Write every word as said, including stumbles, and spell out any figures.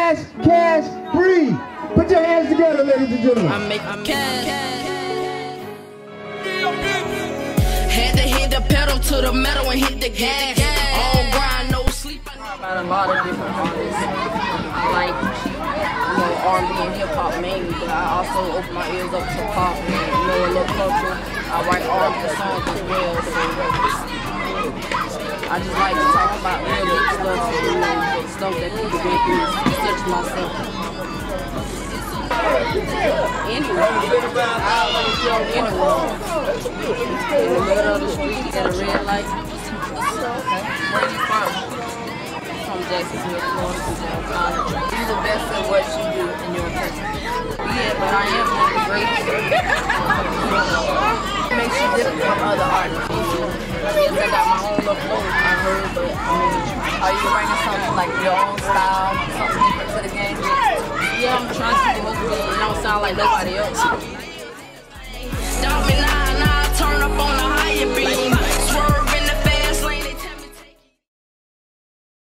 cash, cash, free. Put your hands together, ladies and gentlemen. I make cash. Had to hit the pedal to the metal and hit the gas. All grind, no sleep. I know about a lot of different artists. I like, you know, R and B and hip hop mainly, but I also open my ears up to pop and, you know, a little culture. I write R and B songs as well, so I just like to talk about real deep stuff and, you know, stuff that people go through, such as myself. Anyway, I always go anywhere. In the middle of the street, at a red light. Where you from? From Jacksonville, Florida, James College. You're the best at what you do in your country. Yeah, but I am one of the greatest. It makes you different from other artists. Yes, I got my own little flow, I heard, but I mean, are you bringing something like your own style, something different to the game? Yeah, I'm trying to do it, but it don't sound like nobody else.